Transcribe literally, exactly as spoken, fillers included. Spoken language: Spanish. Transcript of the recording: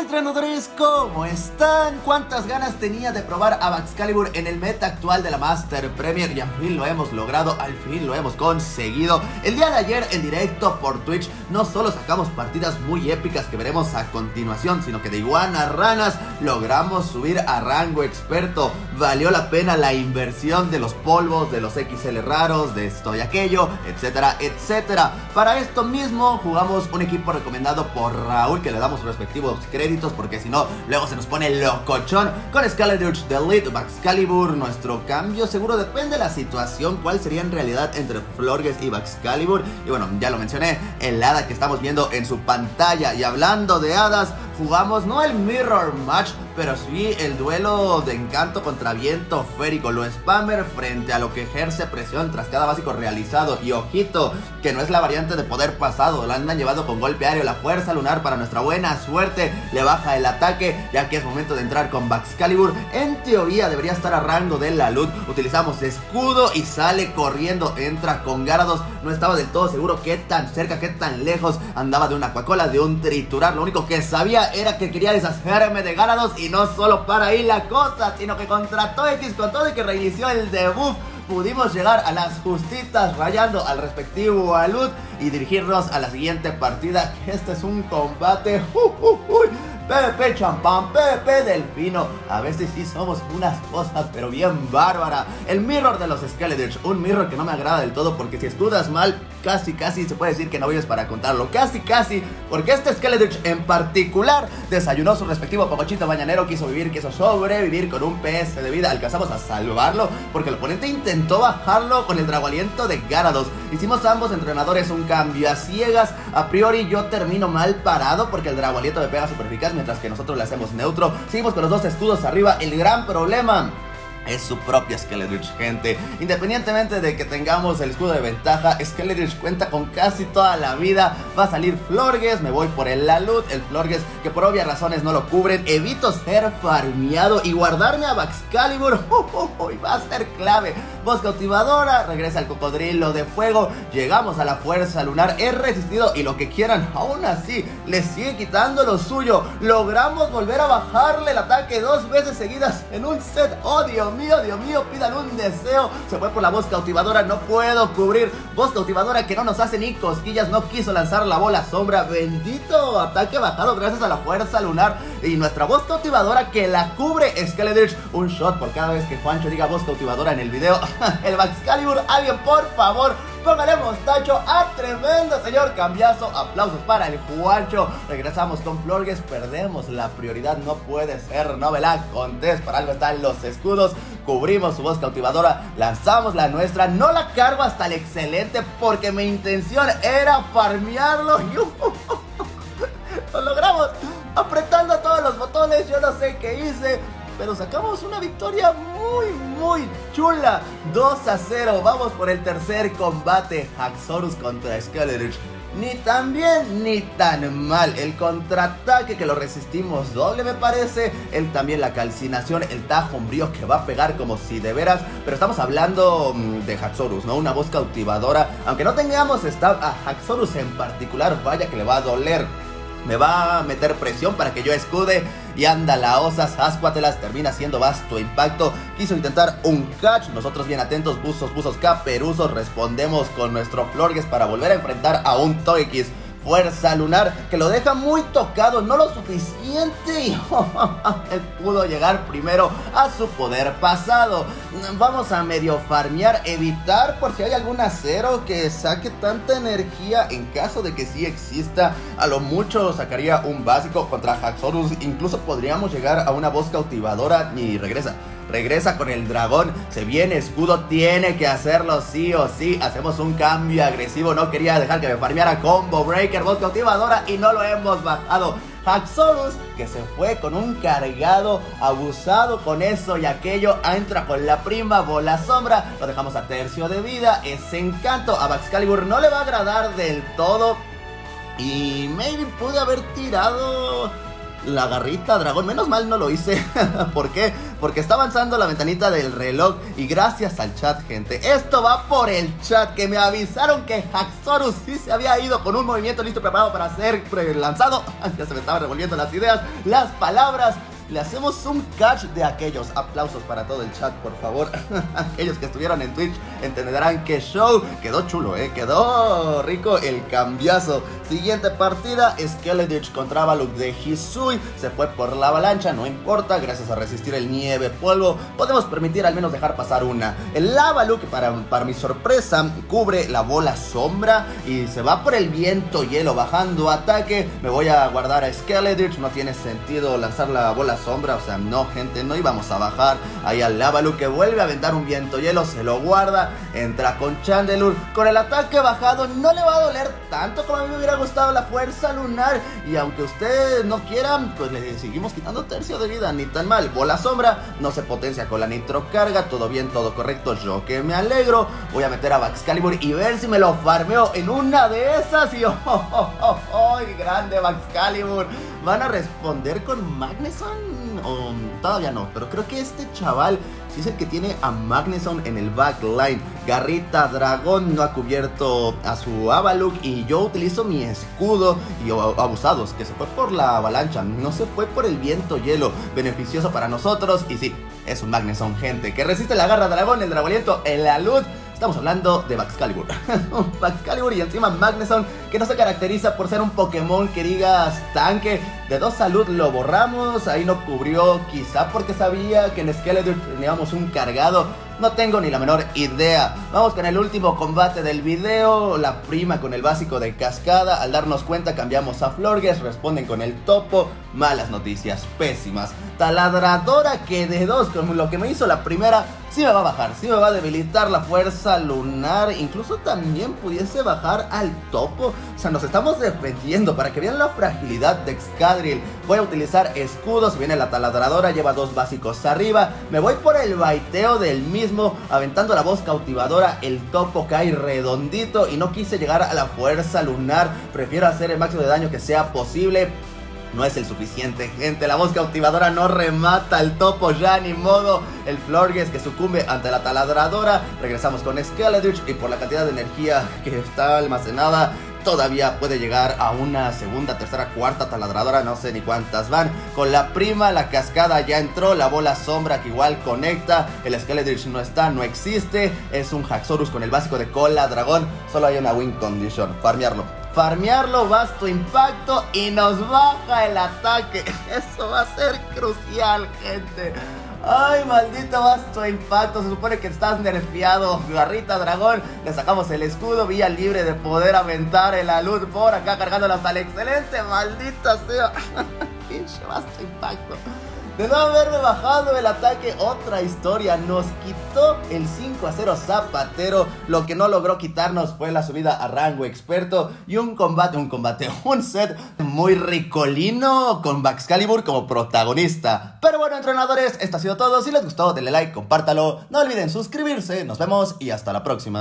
Hola entrenadores, ¿cómo están? ¿Cuántas ganas tenía de probar a Baxcalibur en el meta actual de la Master Premier? Y al fin lo hemos logrado, al fin lo hemos conseguido. El día de ayer en directo por Twitch no solo sacamos partidas muy épicas que veremos a continuación, sino que de iguana ranas logramos subir a rango experto. Valió la pena la inversión de los polvos, de los X L raros, de esto y aquello, etcétera, etcétera. Para esto mismo jugamos un equipo recomendado por Raúl, que le damos respectivos créditos porque si no luego se nos pone locochón, con Scaledurge de Elite, Baxcalibur. Nuestro cambio seguro depende de la situación, cuál sería en realidad entre Florges y Baxcalibur. Y bueno, ya lo mencioné, el hada que estamos viendo en su pantalla. Y hablando de hadas, jugamos no el Mirror Match, pero sí el duelo de encanto contra viento férico, lo spammer frente a lo que ejerce presión tras cada básico realizado. Y ojito, que no es la variante de poder pasado, lo andan llevando con golpe aéreo. La fuerza lunar para nuestra buena suerte le baja el ataque, ya que es momento de entrar con Baxcalibur. En teoría debería estar a rango de la luz. Utilizamos escudo y sale corriendo, entra con Gyarados. No estaba del todo seguro qué tan cerca, qué tan lejos andaba de una Aquacola, de un triturar. Lo único que sabía era que quería deshacerme de Gyarados, y no solo para ahí la cosa, sino que contra Togekiss, con todo y que reinició el debuff, pudimos llegar a las justitas rayando al respectivo alud y dirigirnos a la siguiente partida. Este es un combate uh, uh, uh, P V P champán, P V P delfino. A veces sí somos unas cosas pero bien bárbara. El mirror de los Scaledurge, un mirror que no me agrada del todo, porque si escudas mal, casi casi se puede decir que no vives para contarlo. Casi casi, porque este Scaledurge en particular desayunó su respectivo pocochito mañanero, quiso vivir, quiso sobrevivir con un P S de vida. Alcanzamos a salvarlo porque el oponente intentó bajarlo con el Drago Aliento de Gyarados. Hicimos ambos entrenadores un cambio a ciegas. A priori yo termino mal parado porque el Drago Aliento me pega super eficaz, mientras que nosotros le hacemos neutro. Seguimos con los dos escudos arriba. El gran problema es su propia Scaledurge, gente. Independientemente de que tengamos el escudo de ventaja, Scaledurge cuenta con casi toda la vida. Va a salir Florges, me voy por el Lalud. El Florges que por obvias razones no lo cubren. Evito ser farmeado y guardarme a Baxcalibur. Uh, uh, uh, va a ser clave. Voz cautivadora, regresa el cocodrilo de fuego. Llegamos a la fuerza lunar. He resistido y lo que quieran, aún así le sigue quitando lo suyo. Logramos volver a bajarle el ataque dos veces seguidas en un set. Oh, Dios mío, Dios mío, pidan un deseo. Se fue por la voz cautivadora, no puedo cubrir. Voz cautivadora que no nos hace ni cosquillas, no quiso lanzar la bola sombra. Bendito ataque bajado gracias a la fuerza lunar. Y nuestra voz cautivadora que la cubre Scaledurge. Un shot por cada vez que Juancho diga voz cautivadora en el video. El Baxcalibur, alguien por favor póngale mostacho a tremendo señor cambiazo. Aplausos para el Juancho. Regresamos con Florges, perdemos la prioridad, no puede ser, no me la contés, para algo están los escudos. Cubrimos su voz cautivadora, lanzamos la nuestra, no la cargo hasta el excelente porque mi intención era farmearlo y uh, uh, uh, lo logramos apretando todos los botones. Yo no sé qué hice, pero sacamos una victoria muy, muy chula. dos a cero. Vamos por el tercer combate. Haxorus contra Scaledurge. Ni tan bien, ni tan mal. El contraataque que lo resistimos doble, me parece. El también la calcinación, el tajo umbrío que va a pegar como si de veras. Pero estamos hablando mmm, de Haxorus, ¿no? Una voz cautivadora. Aunque no tengamos stab a Haxorus en particular, vaya que le va a doler. Me va a meter presión para que yo escude. Y anda la osa, Sasquatlas, termina siendo vasto impacto. Quiso intentar un catch, nosotros bien atentos, buzos, buzos, caperuzos. Respondemos con nuestro Florges para volver a enfrentar a un Togekiss. Fuerza lunar que lo deja muy tocado, no lo suficiente, y él pudo llegar primero a su poder pasado. Vamos a medio farmear, evitar por si hay algún acero que saque tanta energía. En caso de que sí exista, a lo mucho sacaría un básico contra Haxorus. Incluso podríamos llegar a una voz cautivadora y regresa. Regresa con el dragón, se viene escudo, tiene que hacerlo sí o sí. Hacemos un cambio agresivo, no quería dejar que me farmeara combo breaker, voz cautivadora, y no lo hemos bajado. Haxorus que se fue con un cargado, abusado con eso y aquello, entra con la prima bola sombra, lo dejamos a tercio de vida. Ese encanto a Baxcalibur no le va a agradar del todo. Y maybe pude haber tirado la garrita dragón. Menos mal no lo hice. ¿Por qué? Porque está avanzando la ventanita del reloj. Y gracias al chat, gente. Esto va por el chat, que me avisaron que Haxorus sí se había ido con un movimiento listo, preparado para ser lanzado. Ya se me estaban revolviendo las ideas, las palabras. Le hacemos un catch de aquellos. Aplausos para todo el chat, por favor. Aquellos que estuvieron en Twitch entenderán que show. Quedó chulo, eh. Quedó rico el cambiazo. Siguiente partida, Skeleditch contra Avalugg de Hisui. Se fue por la avalancha, no importa. Gracias a resistir el nieve polvo, podemos permitir al menos dejar pasar una. El Avalugg, para, para mi sorpresa, cubre la bola sombra y se va por el viento hielo, bajando ataque. Me voy a guardar a Skeleditch. No tiene sentido lanzar la bola sombra, o sea, no, gente, no íbamos a bajar. Ahí al Avalugg, que vuelve a aventar un viento hielo, se lo guarda, entra con Chandelure. Con el ataque bajado no le va a doler tanto como a mí me hubiera gustado la fuerza lunar. Y aunque ustedes no quieran, pues le seguimos quitando tercio de vida, ni tan mal. Bola sombra, no se potencia con la nitro carga, todo bien, todo correcto, yo que me alegro. Voy a meter a Baxcalibur y ver si me lo farmeo en una de esas. Y oh, oh, oh, oh, oh, grande Baxcalibur. ¿Van a responder con Magneson? O todavía no, pero creo que este chaval sí es el que tiene a Magneson en el backline. Garrita dragón no ha cubierto a su Avalugg y yo utilizo mi escudo. Y abusados, que se fue por la avalancha, no se fue por el viento hielo. Beneficioso para nosotros. Y sí, es un Magneson, gente, que resiste la garra dragón, el dragoliento, el alud. Estamos hablando de Baxcalibur. Baxcalibur y encima Magneson, que no se caracteriza por ser un Pokémon que digas tanque. De dos salud lo borramos. Ahí no cubrió, quizá porque sabía que en Skeleditch teníamos un cargado. No tengo ni la menor idea. Vamos con el último combate del video. La prima con el básico de cascada. Al darnos cuenta cambiamos a Florges. Responden con el topo. Malas noticias, pésimas. Taladradora que de dos, como lo que me hizo la primera, sí me va a bajar, sí me va a debilitar la fuerza lunar. Incluso también pudiese bajar al topo. O sea, nos estamos defendiendo para que vean la fragilidad de Excadrill. Voy a utilizar escudos. Viene la taladradora, lleva dos básicos arriba. Me voy por el baiteo del mismo, aventando la voz cautivadora. El topo cae redondito y no quise llegar a la fuerza lunar. Prefiero hacer el máximo de daño que sea posible. No es el suficiente, gente. La voz cautivadora no remata al topo, ya ni modo. El Florges que sucumbe ante la taladradora. Regresamos con Skeleditch y por la cantidad de energía que está almacenada, todavía puede llegar a una segunda, tercera, cuarta taladradora, no sé ni cuántas van. Con la prima, la cascada ya entró, la bola sombra que igual conecta. El Skeleditch no está, no existe. Es un Haxorus con el básico de cola dragón. Solo hay una win condition, farmearlo. Farmearlo, vasto impacto y nos baja el ataque. Eso va a ser crucial, gente. Ay, maldito vasto impacto. Se supone que estás nerfeado, garrita dragón. Le sacamos el escudo, vía libre de poder aventar el alud por acá, cargándolo hasta el excelente. Maldita sea. Pinche vasto impacto. De no haberme bajado el ataque, otra historia. Nos quitó el cinco a cero Zapatero. Lo que no logró quitarnos fue la subida a rango experto. Y un combate, un combate, un set muy ricolino con Baxcalibur como protagonista. Pero bueno, entrenadores, esto ha sido todo. Si les gustó, denle like, compártalo. No olviden suscribirse. Nos vemos y hasta la próxima.